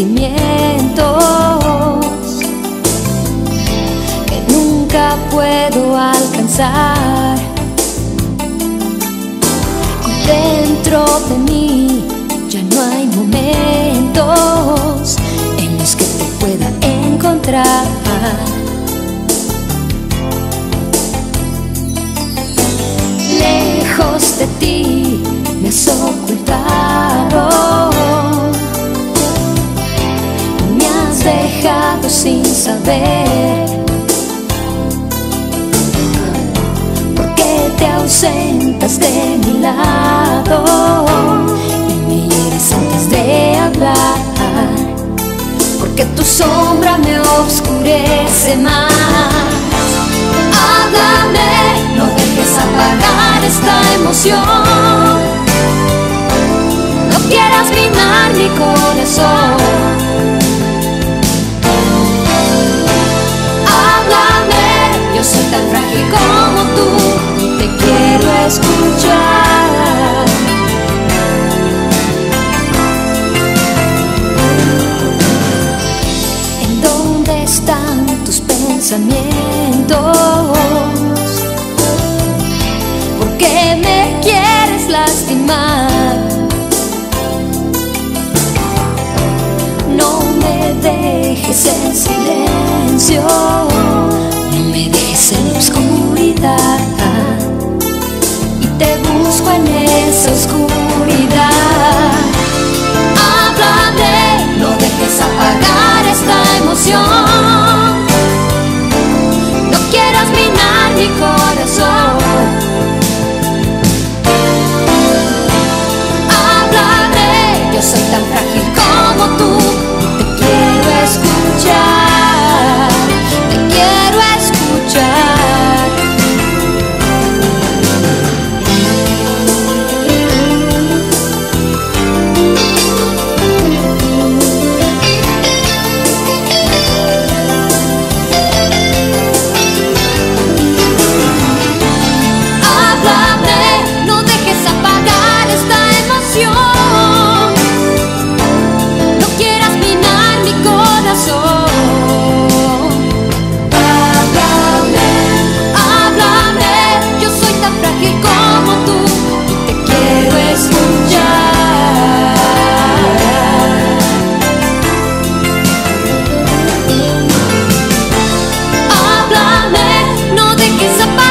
sentimientos que nunca puedo alcanzar. Y dentro de mí ya no hay momentos en los que te pueda encontrar. Lejos de ti me has ocultado, me has dejado sin saber por qué te ausentas de mi lado y me hieres antes de hablar, porque tu sombra me oscurece más. Háblame, no dejes apagar esta emoción, no quieras minar mi corazón. Háblame, yo soy tan frágil como tú y te quiero escuchar. ¿En dónde están tus pensamientos? ¿Por qué me quieres lastimar? No me dejes en silencio, no me dejes en la oscuridad, y te busco en esa oscuridad. Háblame, no dejes apagar esta emoción, no quieras minar mi corazón. Háblame, yo soy tan frágil como tú y te quiero escuchar, te quiero escuchar. Háblame, no dejes apagar esta emoción, no quieras minar mi corazón. Háblame, háblame, yo soy tan frágil como tú y te quiero escuchar. Háblame, no dejes apagar